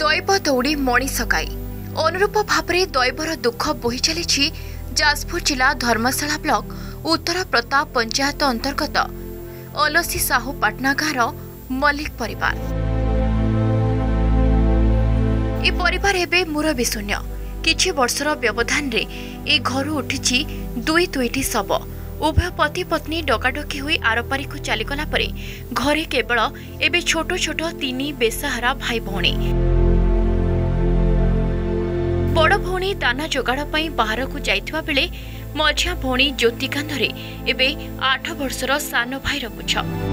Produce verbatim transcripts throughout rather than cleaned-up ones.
दैव दौड़ी मणिष गाई अनुरूप भाव में दैवर दुख बोही चली जाजपुर जिला धर्मशाला ब्लॉक उत्तर प्रताप पंचायत अंतर्गत अलसी साहू पाटना गाँव मल्लिक परिवार। ए परिवार एबे मुरबी शून्य किछि वर्षर व्यवधान रे ए घर उठी दुई दुईटी शव उभय पति पत्नी डकाडकी हुई आरपारी को चलीगला परे घरे केवल एबे छोट छोट तीन बेसहारा भाई भौणी। बड़ भौणी दाना जोगाड़ पई बाहर को जाइथिबा बेले मझिया भौणी ज्योति कांधरे एबे आठ वर्षर सान भाईर पुछ।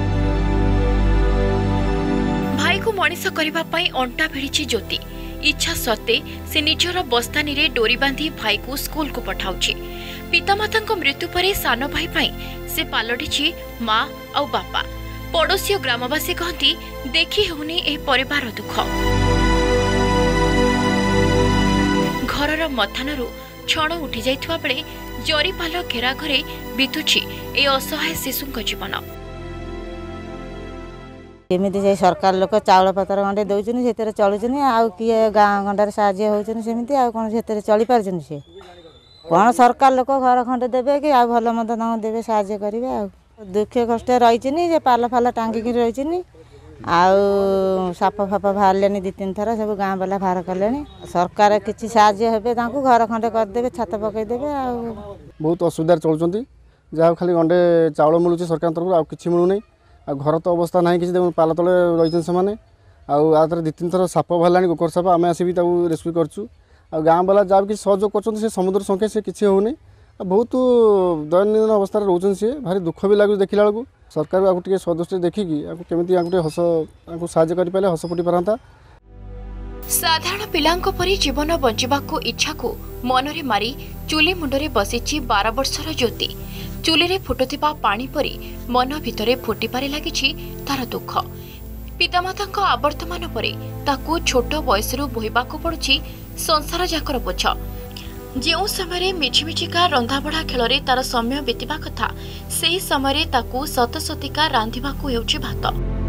भाई को मनीष करबा पई अंटा भिड़ी ज्योति इच्छा सत्ते से निजर बस्तानी रे डोरी बांधी भाई को स्कूल को पठाउछि। पितामाता मृत्यु पर सान भाई पाई से पालटिछि माँ और बापा। पड़ोसी और ग्रामवासी कहती देखी होनी ए परिवार दुख। घरर मथानरू क्षण उठी जाइथिबा बेले जरीपाल घेरा घरे बितुछि ए असहाय शिशुक जीवन। केमिति जे सरकार लोक चाउल पतर गंडे दउछन सेतरे चलुछन आ किए गाँ गंडार साहाय्य होउछन सेमिति आ कोन सेतरे चली पारछन से कौन सरकार लोक घर खंडे देवे कि आ भल मत देवे साहाय्य करेंगे। आ दुख कष्ट रही जे पाल फाल टांगिक रही साप फाप बाहर दी तीन थर सब गाँ वाला बाहर कले सरकार किसी साहाय्य हेबे घर खंडे करदे छात पकईदे। आ बहुत असुविधा चलुँच जहाँ खाली गंडे चाउल मिलूँ सरकार तरफ आ कि मिलूना आ घर तो अवस्था ना कि पाल तले रही से आउे दी तीन थर साप बाहर गोकर साप आम आसी रेस्क्यू करछु। आ गाँ वाला जहाँ भी सहयोग कर समुद्र संख्या से किसी होनी बहुत दैनंदिन अवस्था रोचन सी भारी दुख भी लगुच देखला बेलू सरकार आपको सदस्य देखिकी केमी हस साहय कर हस फुटी पारता। साधारण पिलांको परी जीवन बंचिबाको इच्छा को मनरे मारी चुली मुंडरे बसिछि बारह वर्षर ज्योति। चुली रे फुटुथिबा पानी परी मन भितरे फुटी पारे लागिछि तार दुख। पितामातांको आवर्तमान परे ताकू छोट बयसरू बोहिबाको पड़ुछि संसार जाकर बोझ। जो समय मिछिमिछिका रंधाबढ़ा खेल तार समय बीतवा कथा से समय ताकू सतसतिका रांधिबाकू हेउछि भात।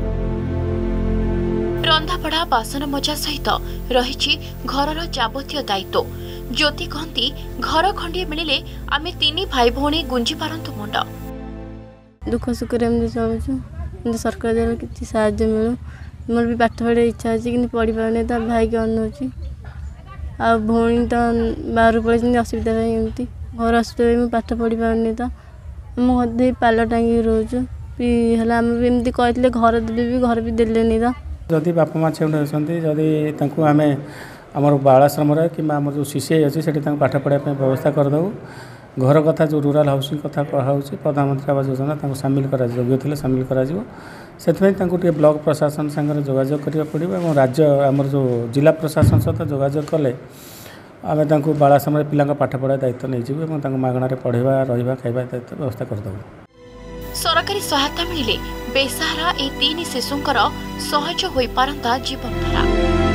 रंधाबढ़ा बासन मजा सहित रही घरर जाबतीय दायित्व। ज्योति कहती घर खंडे मिले आमे तीन भाई भौणी गुंजी पारंतु मुंड। दुख सुख चलुँ सरकार द्वारा किसी साहाय्य मिलू मोर भी पाठ पढ़े इच्छा अच्छी कि पढ़ी पारे भाई के अनुच्छी आ भौणी तो बाहर पड़े असुविधा एमती घर असुविधा मुझे पाठ पढ़ी पारे तो मुझे पाल टांगी रोचु है आम भी एमती कहते घर देवे भी घर भी देले तो जदि बापा माँ छेउटे अच्छे जदि आम आम बालाश्रम कि आम जो सीसीआई अच्छी से पाठ पढ़ाई व्यवस्था करदेव। घर कथा जो रूराल हाउसिंग कथा कहुच्छे प्रधानमंत्री आवास योजना सामिल कर योग्य थे सामिल कर ब्लॉक प्रशासन सागर जोगाजोग करने पड़ो और राज्य आमर जो जिला प्रशासन सहित जोगाजोग कले आम बालाश्रम पिला पाठ पढ़ा दायित्व नहीं जीव मागणार पढ़ा रहा खाଇବା दायित्व व्यवस्था करदेव। सरकारी सहायता मिले बेसहारा ए तीन शिशुंकर सहज होई पारंता जीवनधारा।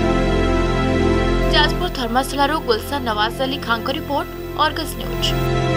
Jajpur Dharmashala Gulshan Nawaz Ali Khan report, Argus news.